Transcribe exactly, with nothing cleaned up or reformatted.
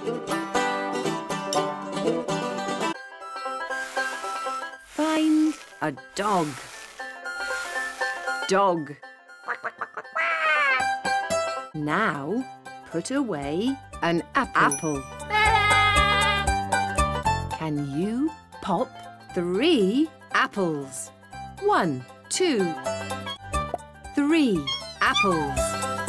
Find a dog. Dog. Now put away an apple. Can you pop three apples? One, two, three apples.